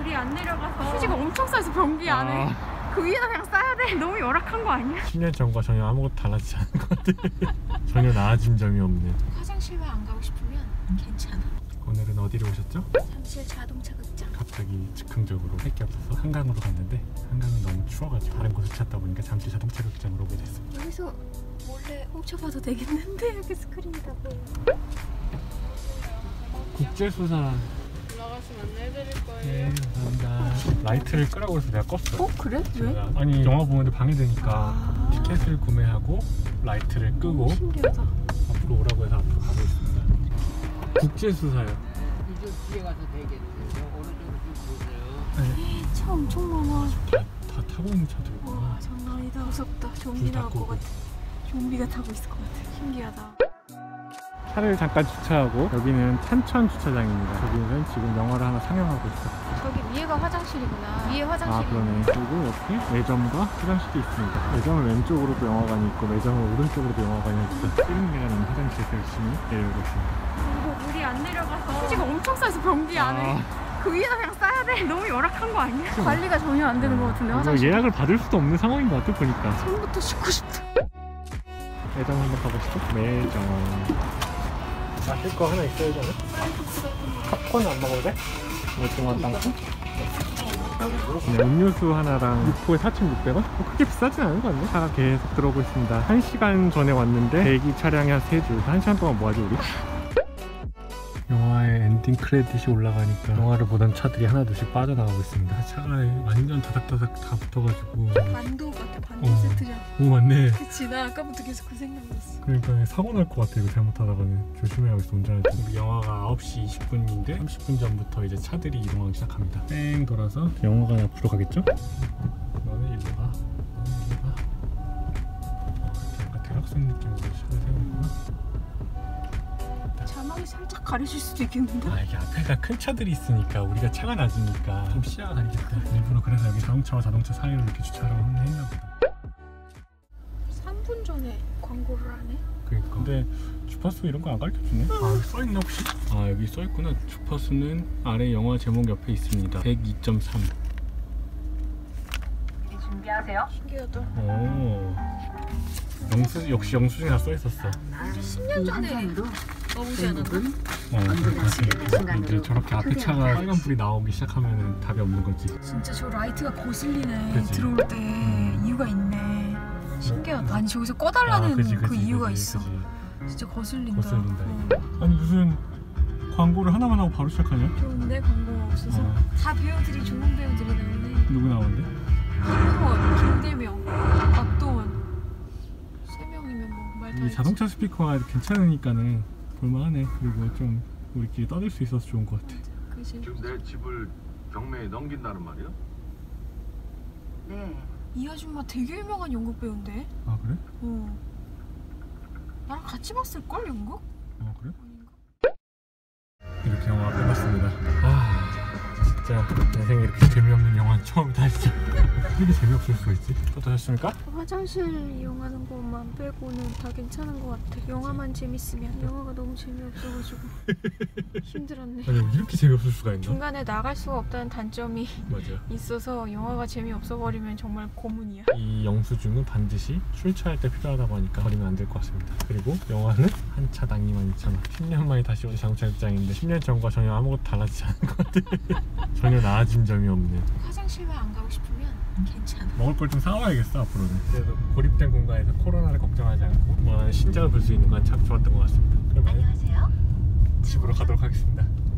물이 안 내려가서 휴지가 엄청 쌓여서 변기 안에 그 위에다 그냥 싸야 돼. 너무 열악한 거 아니야? 10년 전과 전혀 아무것도 달라지지 않은 것 같아. 전혀 나아진 점이 없네. 화장실만 안 가고 싶으면 괜찮아. 오늘은 어디로 오셨죠? 잠실 자동차 극장. 갑자기 즉흥적으로 할 게 없어서 한강으로 갔는데 한강은 너무 추워가지고 다른 곳을 찾다 보니까 잠실 자동차 극장으로 오게 됐습니다. 여기서 몰래 훔쳐봐도 되겠는데 여기 스크린이다 보여. 국제수산. 올라가시면 안내해드릴 거예요. 네, 감사합니다. 라이트를 끄라고 해서 내가 껐어. 어? 그래? 왜? 아니 영화 보는데 방해되니까 티켓을 구매하고 라이트를 끄고 신기하다. 앞으로 오라고 해서 앞으로 가고 있습니다. 국제수사요. 이쪽 뒤에 가서 되겠네요. 오른쪽으로 쭉 보세요. 네. 차 엄청 많아. 다 타고 있는 차들 있구나. 와 장난 아니다. 무섭다. 좀비 나올 것 같아. 좀비가 타고 있을 것 같아. 신기하다. 차를 잠깐 주차하고 여기는 찬천 주차장입니다. 여기는 지금 영화를 하나 상영하고 있어. 저기 위에가 화장실이구나. 위에 화장실이. 아 그러네. 그리고 옆에 매점과 화장실이 있습니다. 매점은 왼쪽으로도 영화관이 있고 매점은 오른쪽으로도 영화관이 있어. 뛰는 계단은 화장실에서 열심히 내려오고 있습니다. 그리고 물이 안 내려가서 휴지가 엄청 쌓여서 변기 안에 그 위에다 그냥 싸야 돼. 너무 열악한 거 아니야? 관리가 전혀 안 되는 것 같은데 화장실. 예약을 받을 수도 없는 상황인 것 같아 보니까. 손부터 씻고 싶다. 매점 한번 가보시죠. 매점. 마실 거 하나 있어야지 않아? 팝콘 안 먹어도 돼? 오징어 땅콩? 네, 음료수 하나랑 6포에 4,600원? 그렇게 비싸진 않은 것 같네. 차가 계속 들어오고 있습니다. 1시간 전에 왔는데 대기 차량이 한 3줄. 1시간 동안 뭐하지 우리? 영화의 엔딩 크레딧이 올라가니까 영화를 보던 차들이 하나둘씩 빠져나가고 있습니다. 차가 완전 다닥다닥 다 붙어가지고 만두 같아. 반도 세트장. 오 맞네. 그치. 나 아까부터 계속 그 생각났어. 그러니까 사고 날 것 같아. 이거 잘못하다가는 조심해야겠어. 운전할 때. 우리 영화가 9시 20분인데 30분 전부터 이제 차들이 이동하기 시작합니다. 뺑 돌아서 영화관 앞으로 가겠죠? 너는 일로 가. 너는 일로 가. 약간 대학생 느낌으로 차를 세우는구나. 자막이 살짝 가려질 수도 있겠는데? 아 이게 앞에가 큰 차들이 있으니까 우리가 차가 낮으니까 좀 시야가 가리겠다. 일부러 그래서 여기 자동차와 자동차 사이로 이렇게 주차를 했나 보다. 3분 전에 광고를 하네? 그러니까. 근데 주파수 이런 거 안 가르쳐주네? 아 여기 써있나 혹시? 아 여기 써있구나. 주파수는 아래 영화 제목 옆에 있습니다. 102.3. 준비하세요. 신기하다. 오. 역시 영수증이 다 써있었어. 10년 전에 나오지 않았나? 그렇지. 이제 저렇게 앞에 차가 빨간불이 나오기 시작하면 답이 없는 거지. 진짜 저 라이트가 거슬리네. 그치? 들어올 때 이유가 있네. 신기하다. 아니 저기서 꺼달라는 그 이유가 있어. 진짜 거슬린다. 거슬린다. 아니 무슨 광고를 하나만 하고 바로 시작하냐? 좋은데 광고가 없어서. 다 배우들이 좋은 배우들이 나오네. 누구 나오는데? 한동원, 김대명, 박도원 3명이면 뭐 말 다 이 했지. 자동차 스피커가 괜찮으니까는 볼만하네. 그리고 좀 우리끼리 떠들 수 있어서 좋은 것 같아. 그치? 지금 내 집을 경매에 넘긴다는 말이야? 네. 이 아줌마 되게 유명한 연극 배우인데? 아 그래? 나랑 같이 봤을걸 연극? 아 그래? 아닌가? 이렇게 영화 끝났습니다. 아 진짜 인생에 이렇게 재미없는 영화는 처음이다 진짜. 이렇게 재미없을 수가 있지? 또 드셨습니까? 화장실 이용하는 것만 빼고는 다 괜찮은 것 같아. 영화만 재밌으면. 영화가 너무 재미없어가지고 힘들었네. 아니 이렇게 재미없을 수가 있나? 중간에 나갈 수가 없다는 단점이 맞아. 있어서 영화가 재미없어 버리면 정말 고문이야. 이 영수증은 반드시 출차할 때 필요하다고 하니까 버리면 안 될 것 같습니다. 그리고 영화는 한 차당 22,000원. 10년 만에 다시 오는 자동차 극장인데 10년 전과 전혀 아무것도 달라지지 않은 것 같아. 전혀 나아진 점이 없네. 화장실만 안 가고 싶으면 괜찮아. 먹을 걸 좀 사와야겠어 앞으로는. 그래도 고립된 공간에서 코로나를 걱정하지 않고 신작을 볼 수 있는 건 참 좋았던 것 같습니다. 그러면 집으로 가도록 하겠습니다.